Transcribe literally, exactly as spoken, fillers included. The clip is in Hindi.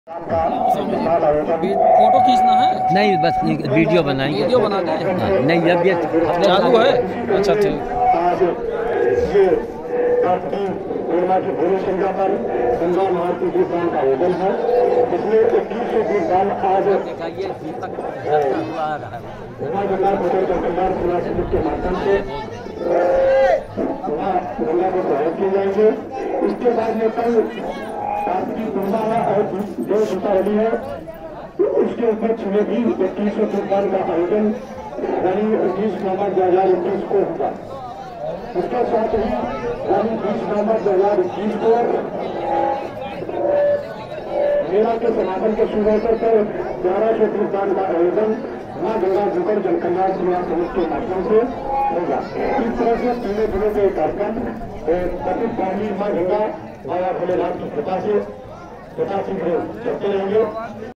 फोटो खींचना है? नहीं, बस वीडियो बनाएंगे। वीडियो बनाते हैं? हाँ, नहीं अब ये चालू है। अच्छा ठीक। की भूमि संख्या पर गंगा महाती दीपदान का आयोजन है, जिसमें इक्कीस सौ दीपदान आज गंगा कल्याण सेवा समिति के माध्यम से गंगा को प्रभावित किए जाएंगे। इसके बाद में कल कार्तिकी पूर्णिमा है और जो दीपावली है उसके उपलक्ष्य में भी इक्कीस सौ दीपदान का आयोजन यानी उन्नीस नवंबर दो हजार इक्कीस को होगा। इसके साथ ही यानी बीस नवंबर दो हजार इक्कीस को मेला के समापन के शुभ अवसर पर ग्यारह सौ दीपदान का आयोजन मां गंगा जुगल जन कल्याण सेवा समिति के माध्यम से होगा। इस तरह से तीनों दिनों के कार्यक्रम प्रति पहली मां गंगा बाबा भोलेनाथ की कृपा से कृपा शीघ्र चलते रहेंगे।